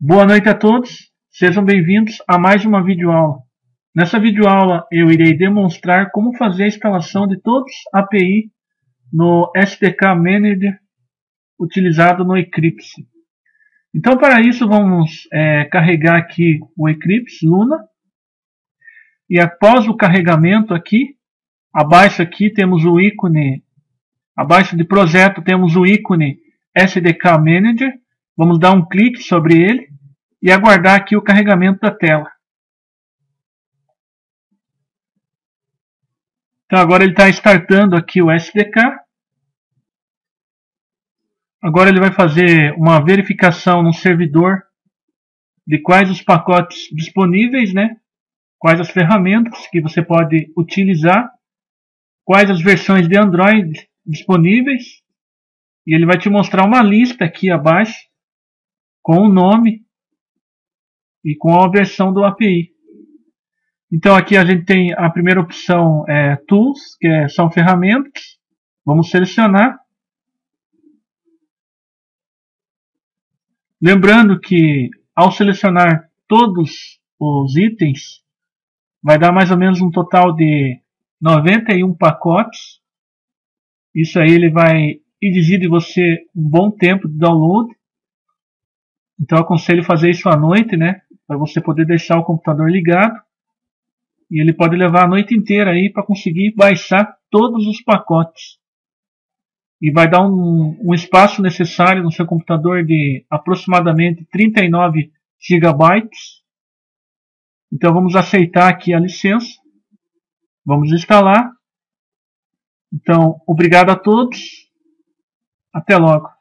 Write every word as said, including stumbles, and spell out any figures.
Boa noite a todos, sejam bem-vindos a mais uma videoaula. Nessa videoaula eu irei demonstrar como fazer a instalação de todos os A P I no S D K Manager utilizado no Eclipse. Então para isso vamos é, carregar aqui o Eclipse Luna. E após o carregamento aqui, abaixo aqui temos o ícone, abaixo de projeto temos o ícone S D K Manager. Vamos dar um clique sobre ele e aguardar aqui o carregamento da tela. Então agora ele está startando aqui o S D K. Agora ele vai fazer uma verificação no servidor de quais os pacotes disponíveis, né? Quais as ferramentas que você pode utilizar, quais as versões de Android disponíveis. E ele vai te mostrar uma lista aqui abaixo com o nome e com a versão do A P I. Então aqui a gente tem a primeira opção, é, Tools, que é, são ferramentas. Vamos selecionar. Lembrando que ao selecionar todos os itens, vai dar mais ou menos um total de noventa e um pacotes. Isso aí ele vai exigir de você um bom tempo de download. Então eu aconselho fazer isso à noite, né? Para você poder deixar o computador ligado. E ele pode levar a noite inteira aí para conseguir baixar todos os pacotes. E vai dar um, um espaço necessário no seu computador de aproximadamente trinta e nove gigabytes. Então vamos aceitar aqui a licença. Vamos instalar. Então, obrigado a todos. Até logo.